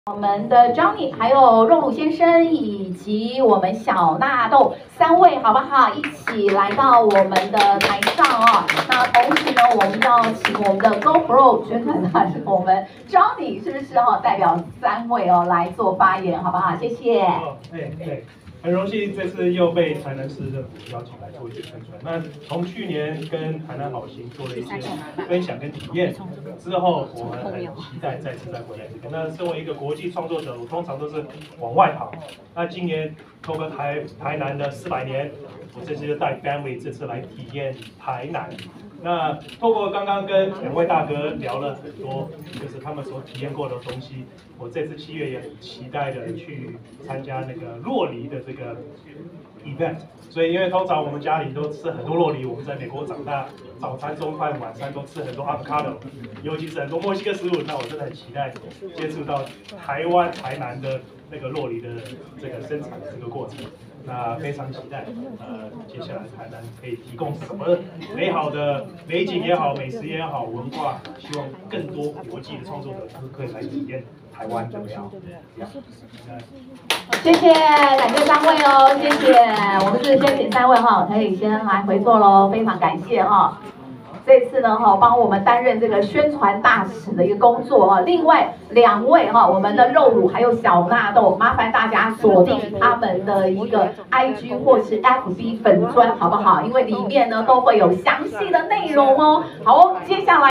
我们的 Johnny 还有肉乳先生以及我们小纳豆3位，好不好？一起来到我们的台上哦。那同时呢，我们要请我们的 GoPro 宣传大使，我们 Johnny 是不是代表3位来做发言，好不好？谢谢。 对。很荣幸这次又被台南市政府邀请来做一些宣传。那从去年跟台南好行做了一些分享跟体验之后，我们很期待再次再回来这边。那身为一个国际创作者，我通常都是往外跑。那今年透过台南的400年，我这次就带 family 这次来体验台南。那透过刚刚跟2位大哥聊了很多，就是他们所体验过的东西。我这次7月也很期待的去参加那个酪梨的这个 event。所以因为通常我们家里都吃很多酪梨，我们在美国长大，早餐、中饭、晚餐都吃很多 avocado， 尤其是很多墨西哥食物。那我真的很期待接触到台南的那个酪梨的这个生产的这个过程。那非常期待，接下来台南可以提供什么美好的美景也好，美食也好，文化，希望更多国际的创作者都可以来体验台湾怎么样？ 谢谢，感谢3位哦，谢谢。我们是先请3位可以先来回座喽，非常感谢这次呢帮我们担任这个宣传大使的一个工作另外2位我们的肉乳还有小纳豆，麻烦大家锁定他们的一个 IG 或是 FB 粉专，好不好？因为里面呢都会有详细的内容哦。好，接下来。